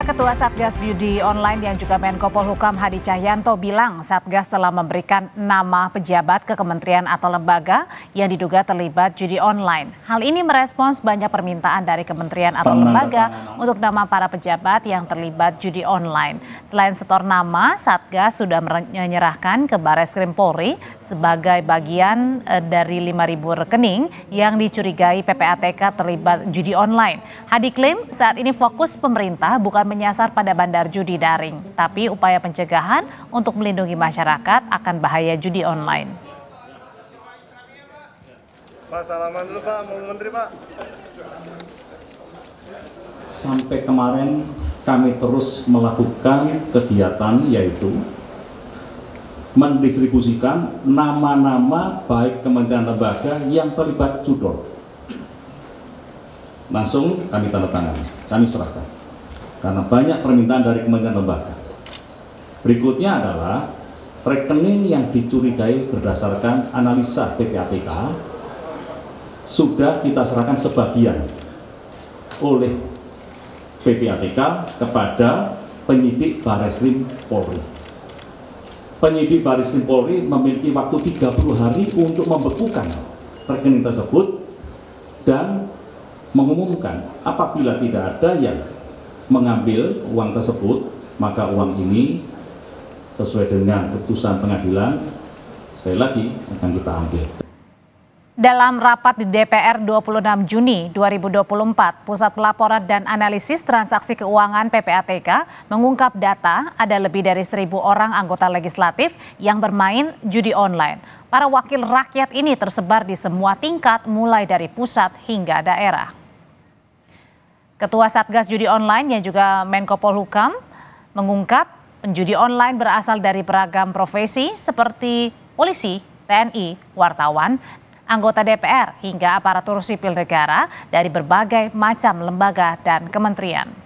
Ketua Satgas Judi Online yang juga Menko Polhukam Hadi Cahyanto bilang Satgas telah memberikan nama pejabat ke kementerian atau lembaga yang diduga terlibat judi online. Hal ini merespons banyak permintaan dari kementerian atau lembaga untuk nama para pejabat yang terlibat judi online. Selain setor nama, Satgas sudah menyerahkan ke Barreskrim Polri sebagai bagian dari 5.000 rekening yang dicurigai PPATK terlibat judi online. Hadi klaim saat ini fokus pemerintah bukan menyasar pada bandar judi daring, tapi upaya pencegahan untuk melindungi masyarakat akan bahaya judi online. Pak, salaman dulu Pak, mau Menteri Pak. Sampai kemarin kami terus melakukan kegiatan yaitu mendistribusikan nama-nama baik kementerian lembaga yang terlibat judol. Langsung kami tanda tangan, kami serahkan. Karena banyak permintaan dari kementerian lembaga. Berikutnya adalah rekening yang dicurigai berdasarkan analisa PPATK sudah kita serahkan sebagian oleh PPATK kepada penyidik Barreskrim Polri. Penyidik Barreskrim Polri memiliki waktu 30 hari untuk membekukan rekening tersebut dan mengumumkan apabila tidak ada yang mengambil uang tersebut, maka uang ini sesuai dengan putusan pengadilan sekali lagi akan kita ambil. Dalam rapat di DPR 26 Juni 2024, Pusat Pelaporan dan Analisis Transaksi Keuangan PPATK mengungkap data ada lebih dari 1.000 orang anggota legislatif yang bermain judi online. Para wakil rakyat ini tersebar di semua tingkat mulai dari pusat hingga daerah. Ketua Satgas Judi Online yang juga Menko Polhukam mengungkap penjudi online berasal dari beragam profesi seperti polisi, TNI, wartawan, anggota DPR hingga aparatur sipil negara dari berbagai macam lembaga dan kementerian.